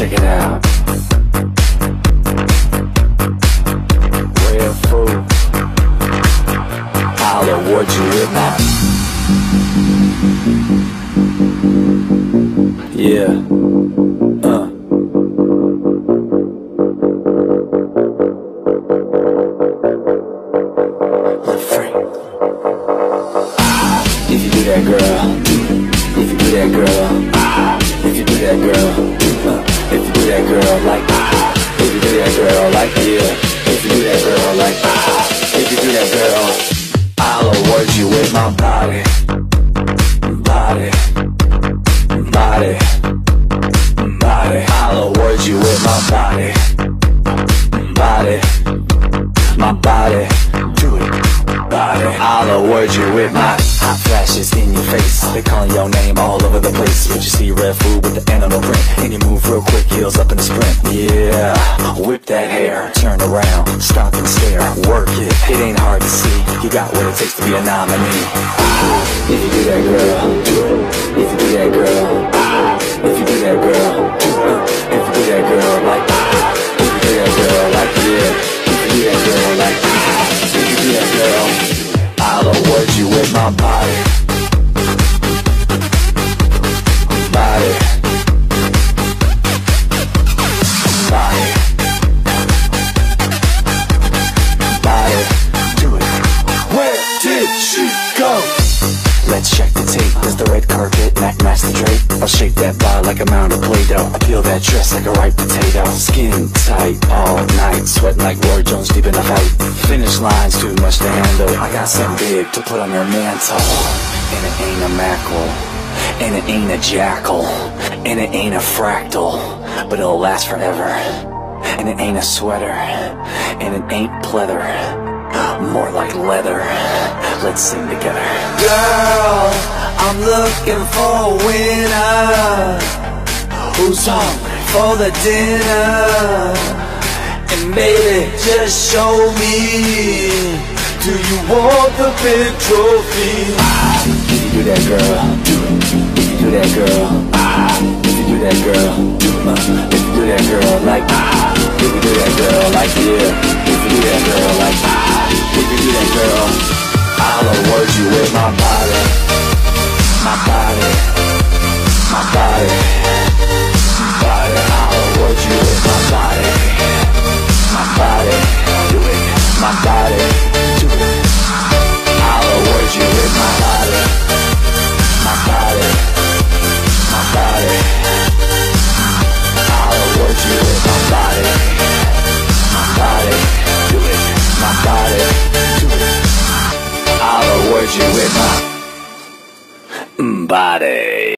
check it out. Real fool, I'll award you with my yeah. Live free. If you do that, girl. If you do that, girl. If you do that, girl. If you do that, girl, like. If you do that, girl, like, yeah. If you do that, girl, like. If you do that, girl, I'll award you with my body. Body. Body. Body. I'll award you with my body. Body. My body. Do it. Body. I'll award you with my hot flashes in your face. They calling your name all over the place. But you see red food with the animal print, and you move real quick, heels up in the sprint. Yeah, whip that hair, turn around, stop and stare, work it. It ain't hard to see, you got what it takes to be a nominee. If you do that, girl, do it. If you do that, girl, if you do that, girl, do it. If you do that, girl, like, if you do that, girl, like, yeah. If you do that, girl, like, if you do that, girl, I'll award you with my body. Body. Body. Body. Do it. Where did she go? Let's check the tape. Does the red carpet match the drape? I'll shake that bar like a mound of Play-Doh. I peel that dress like a ripe potato. Skin tight all night, sweating like Roy Jones deep in the fight. Finish line's too much to handle. I got something big to put on your mantle. And it ain't a mackerel, and it ain't a jackal, and it ain't a fractal, but it'll last forever. And it ain't a sweater, and it ain't pleather, more like leather. Let's sing together. Girl, I'm looking for a winner who's hungry for the dinner. And baby, just show me, do you want the big trophy? If you do that, girl, do it. If you do that, girl, if you do that, girl, do it. If you do that, girl, like, if you do that, girl, like, yeah. If you do that, girl, like, if you do that, girl, I'll award you with my body. My body. My body. Body. I'll award you with my body. My body. Do it. My body. Do it. I'll award you with my body. My body. My body. I'll award you with my body. My body. Do it. My body. Do it. I'll award you with my body.